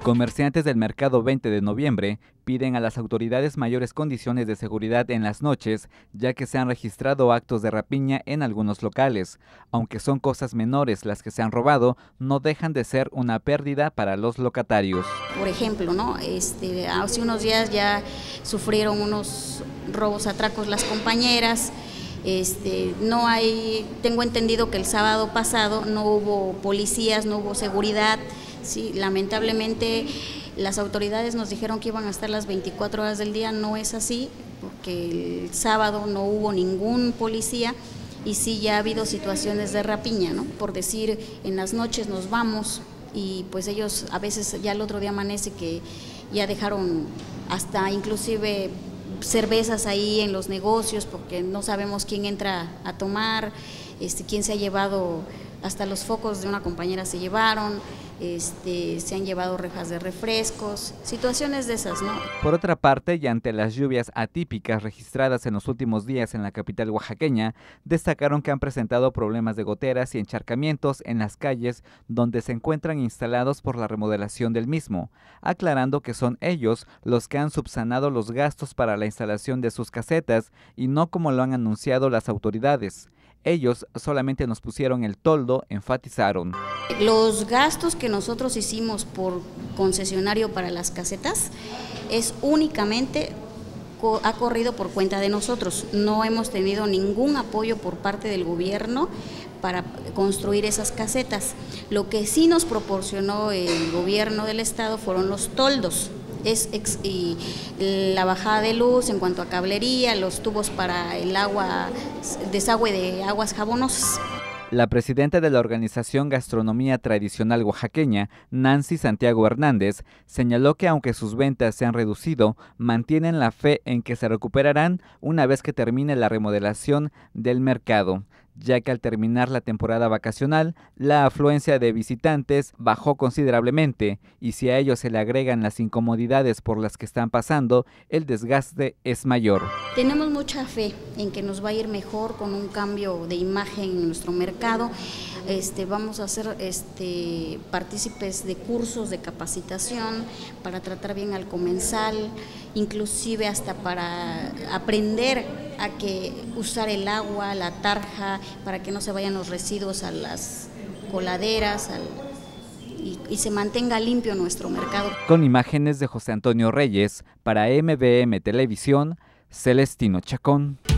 Comerciantes del mercado 20 de noviembre piden a las autoridades mayores condiciones de seguridad en las noches, ya que se han registrado actos de rapiña en algunos locales. Aunque son cosas menores las que se han robado, no dejan de ser una pérdida para los locatarios. Por ejemplo, ¿no? Hace unos días ya sufrieron unos robos, atracos las compañeras. Tengo entendido que el sábado pasado no hubo policías, no hubo seguridad. Sí, lamentablemente las autoridades nos dijeron que iban a estar las 24 horas del día, no es así, porque el sábado no hubo ningún policía y sí ya ha habido situaciones de rapiña, ¿no? Por decir, en las noches nos vamos y pues ellos a veces ya el otro día amanece que ya dejaron hasta inclusive cervezas ahí en los negocios porque no sabemos quién entra a tomar, quién se ha llevado, hasta los focos de una compañera se llevaron, se han llevado rejas de refrescos, situaciones de esas, ¿no? Por otra parte, y ante las lluvias atípicas registradas en los últimos días en la capital oaxaqueña, destacaron que han presentado problemas de goteras y encharcamientos en las calles donde se encuentran instalados por la remodelación del mismo, aclarando que son ellos los que han subsanado los gastos para la instalación de sus casetas y no como lo han anunciado las autoridades. Ellos solamente nos pusieron el toldo, enfatizaron. Los gastos que nosotros hicimos por concesionario para las casetas es únicamente, ha corrido por cuenta de nosotros. No hemos tenido ningún apoyo por parte del gobierno para construir esas casetas. Lo que sí nos proporcionó el gobierno del estado fueron los toldos. Y la bajada de luz en cuanto a cablería, los tubos para el agua, desagüe de aguas jabonosas. La presidenta de la organización Gastronomía Tradicional Oaxaqueña, Nancy Santiago Hernández, señaló que aunque sus ventas se han reducido, mantienen la fe en que se recuperarán una vez que termine la remodelación del mercado, ya que al terminar la temporada vacacional, la afluencia de visitantes bajó considerablemente y si a ello se le agregan las incomodidades por las que están pasando, el desgaste es mayor. Tenemos mucha fe en que nos va a ir mejor con un cambio de imagen en nuestro mercado. Vamos a ser partícipes de cursos de capacitación para tratar bien al comensal, inclusive hasta para aprender a usar el agua, la tarja, para que no se vayan los residuos a las coladeras y se mantenga limpio nuestro mercado. Con imágenes de José Antonio Reyes, para MVM Televisión, Celestino Chacón.